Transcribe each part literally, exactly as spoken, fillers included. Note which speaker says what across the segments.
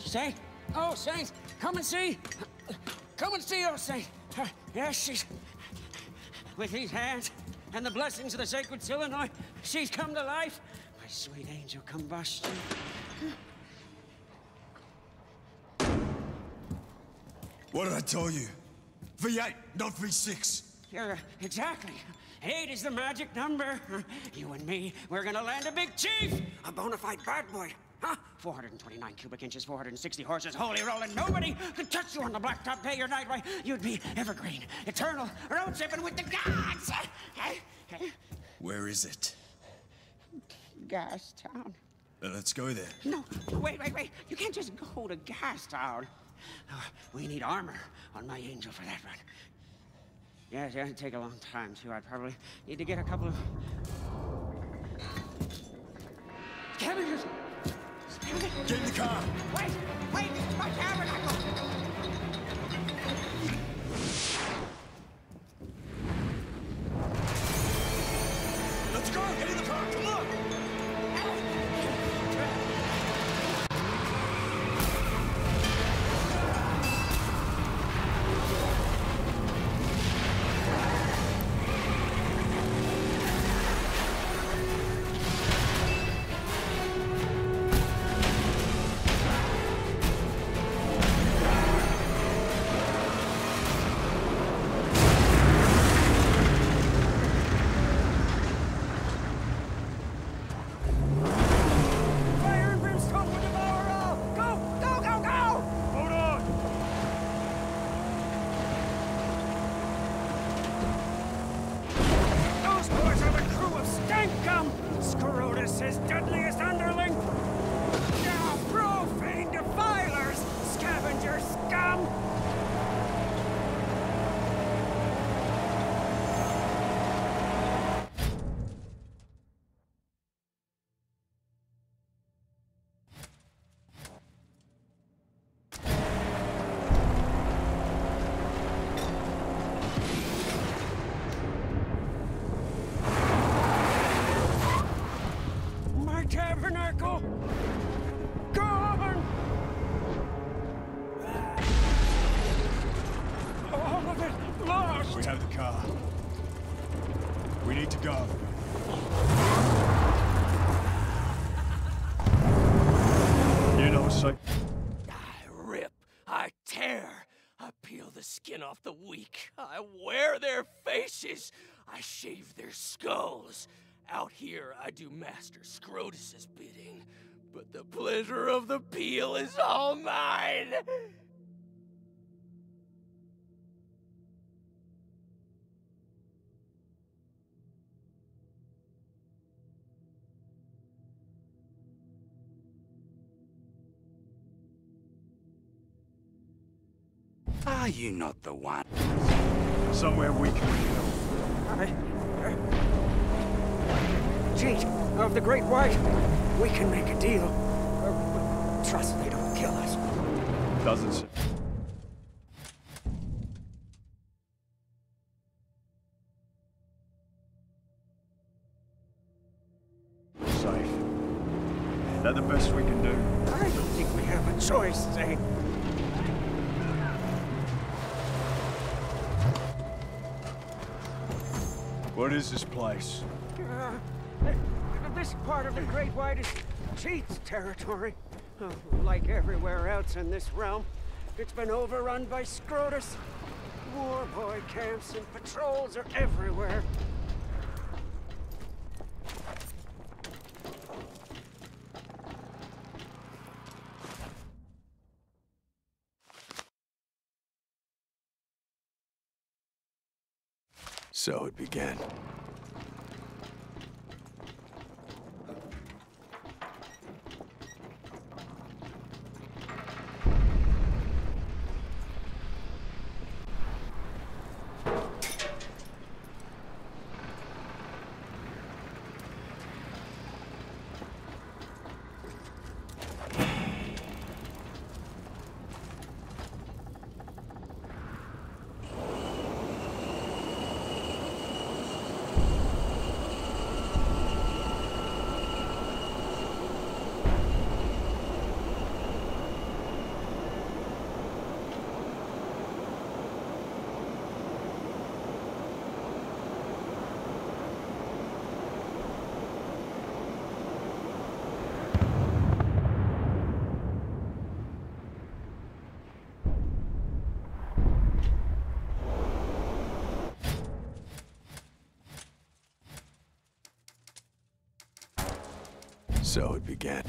Speaker 1: Saint? Oh, Saint, come and see. Come and see, oh, Saint. Uh, yes, she's... With these hands and the blessings of the sacred Silenoid, she's come to life. My sweet angel combustion.
Speaker 2: What did I tell you? V eight, not V six.
Speaker 1: Yeah, exactly. Eight is the magic number. You and me, we're gonna land a big chief. A bona fide bad boy. Huh? four hundred twenty-nine cubic inches, four hundred sixty horses, holy rolling. Nobody could touch you on the blacktop day or night. Why, you'd be evergreen, eternal, road tripping with the gods.
Speaker 2: Where is it?
Speaker 1: Gas Town.
Speaker 2: Uh, let's go there.
Speaker 1: No, wait, wait, wait. You can't just go to Gas Town. Uh, we need armor on my angel for that run. Yes, yeah, it'd take a long time, too. I'd probably need to get a couple of... Scavengers! Scavengers!
Speaker 2: Get in the car!
Speaker 1: Wait! Wait! This is my tabernacle!
Speaker 2: Let's go! Get in the car! Come on!
Speaker 1: His deadliest underling! Now, profane defilers! Scavenger scum! Tabernacle! Gone! All of it lost!
Speaker 2: We have the car. We need to go. You know, say.
Speaker 3: I rip, I tear, I peel the skin off the weak, I wear their faces, I shave their skulls. Out here, I do Master Scrotus's bidding, but the pleasure of the peel is all mine!
Speaker 4: Are you not the one?
Speaker 2: Somewhere we can go.
Speaker 1: I... Cheat of the Great White. We can make a deal. Uh, trust they don't kill us.
Speaker 2: Doesn't say. Safe. Is that the best we can do?
Speaker 1: I don't think we have a choice, Zane.
Speaker 2: What is this place?
Speaker 1: Uh, this part of the Great White is Cheat's territory. Uh, like everywhere else in this realm, it's been overrun by Scrotus. War boy camps and patrols are everywhere.
Speaker 4: So it began. So it began.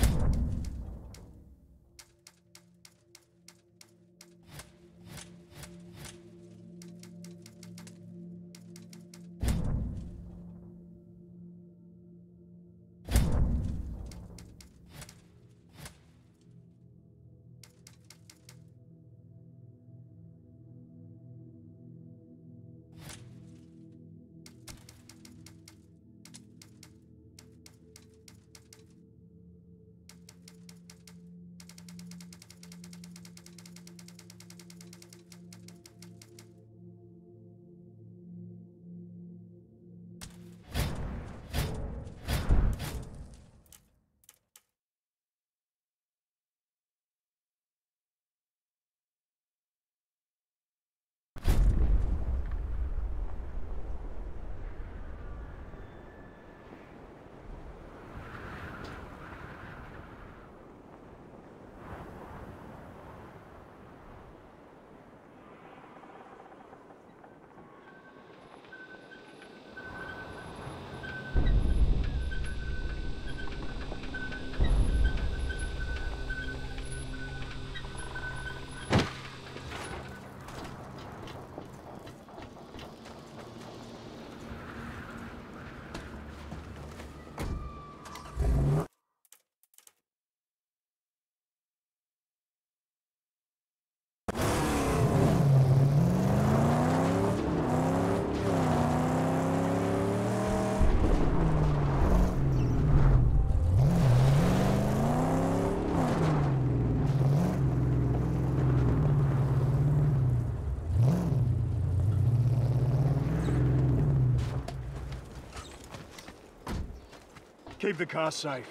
Speaker 5: Keep the car safe.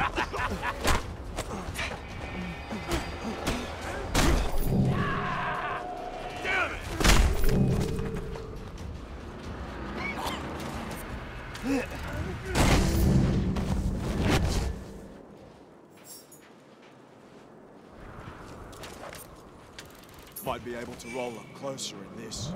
Speaker 2: Might be able to roll up closer in this.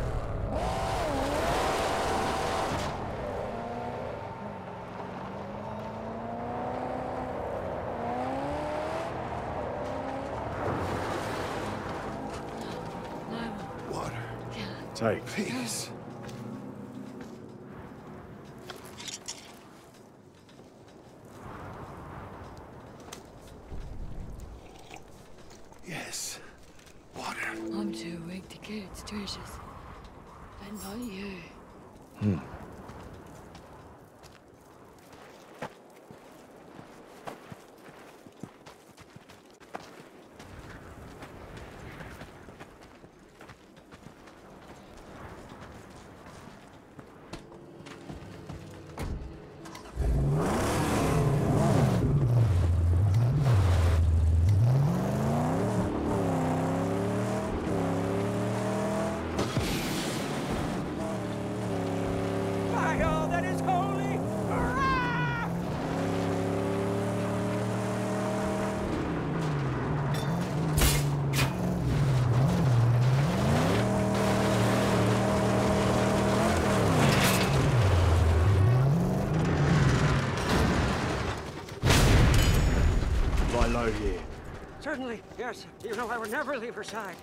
Speaker 2: Water.
Speaker 5: Take.
Speaker 2: Please. Yes. Water.
Speaker 6: I'm too weak to get its treasures. But not you.
Speaker 5: Hmm.
Speaker 1: By all that is holy! Hurrah!
Speaker 5: Lie low here.
Speaker 1: Certainly, yes. You know I would never leave her side.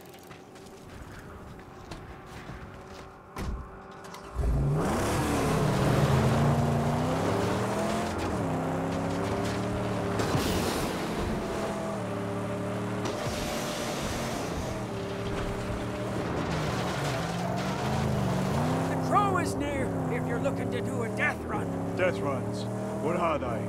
Speaker 1: The crow is near if you're looking to do a death run.
Speaker 5: Death runs. What are they?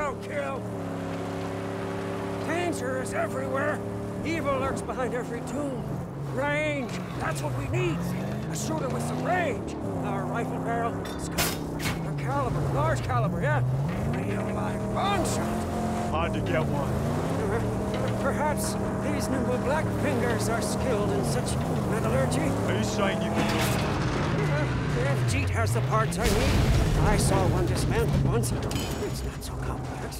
Speaker 1: don't kill. Danger is everywhere. Evil lurks behind every tomb. Range, that's what we need. A shooter with some range. Our rifle barrel, scope, a caliber, large caliber, yeah. Real live bone shot.
Speaker 5: Hard to get one.
Speaker 1: Uh, perhaps these nimble black fingers are skilled in such metallurgy.
Speaker 5: Are you saying you can
Speaker 1: Uh, if Jeet has the parts I need, I saw one dismantled once. It's not so complex.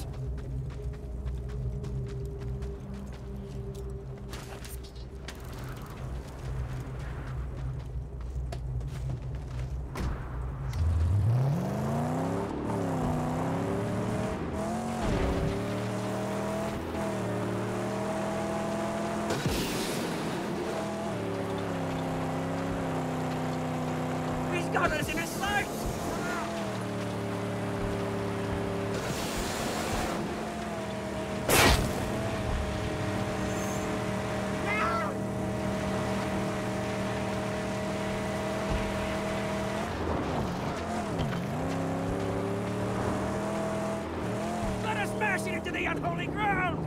Speaker 1: He's got us in his sights! Let us smash it into the unholy ground!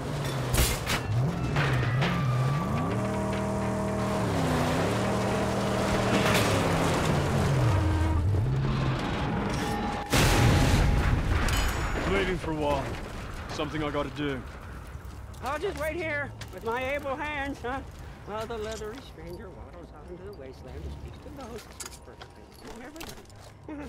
Speaker 5: bleeding for a while? Something I gotta do.
Speaker 1: I'll just wait here with my able hands, huh? While the leathery stranger waddles out into the wasteland and speaks to the hostess for everybody.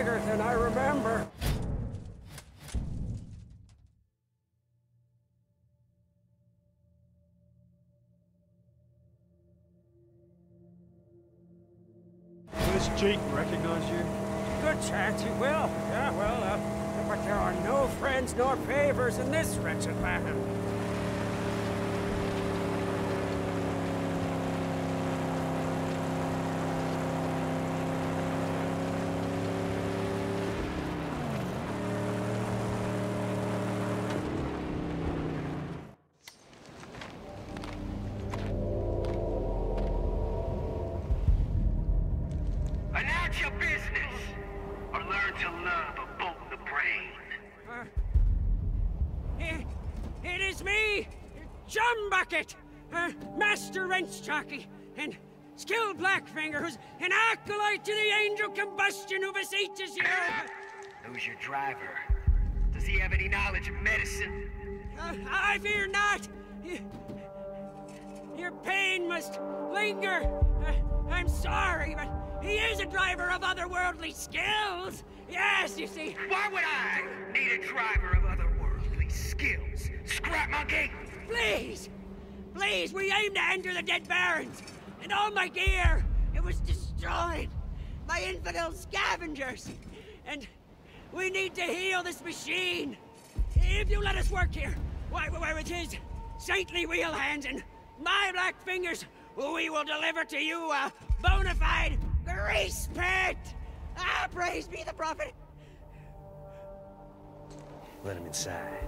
Speaker 1: bigger than I remember.
Speaker 5: Will this cheating recognize you?
Speaker 1: Good chance he will. Yeah, well, uh, but there are no friends nor favors in this wretched land.
Speaker 7: Announce your business, or learn to love a bolt in the brain.
Speaker 1: Uh, it, it is me, John Bucket, uh, Master Wrench Jockey, and skilled Blackfinger, who's an acolyte to the angel combustion who beseeches you.
Speaker 7: Who's your driver? Does he have any knowledge of medicine?
Speaker 1: Uh, I fear not. Y- Your pain must linger. Uh, I'm sorry, but he is a driver of otherworldly skills. Yes, you see.
Speaker 7: Why would I need a driver of otherworldly skills? Scrap monkey!
Speaker 1: Please, please, we aim to enter the Dead Barrens, and all my gear, it was destroyed by infidel scavengers, and we need to heal this machine. If you let us work here, why, why with his saintly wheel hands and my black fingers, we will deliver to you a bona fide grease pit. Ah, praise be the prophet.
Speaker 7: Let him inside.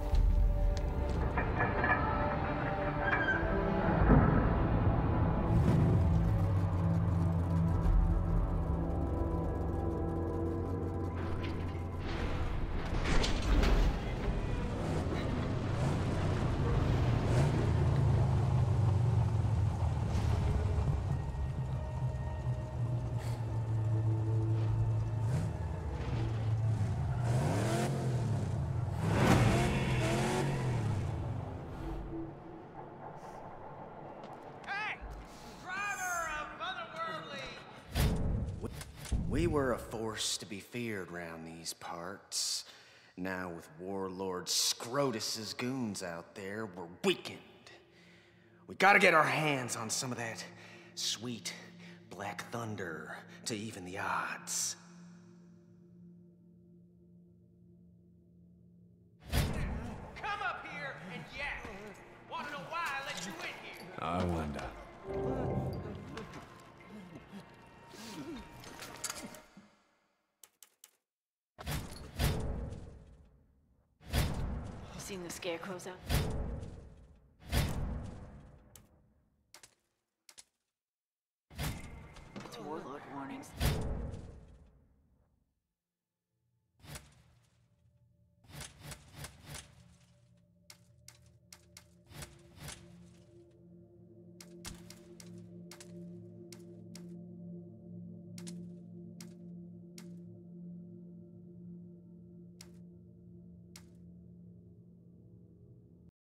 Speaker 8: We were a force to be feared round these parts. Now with Warlord Scrotus's goons out there, we're weakened. We gotta get our hands on some of that sweet black thunder to even the odds.
Speaker 3: Come up here and yak. Wanna know why I let you in here?
Speaker 4: I wonder.
Speaker 6: You seen the scarecrows out? It's warlord warnings.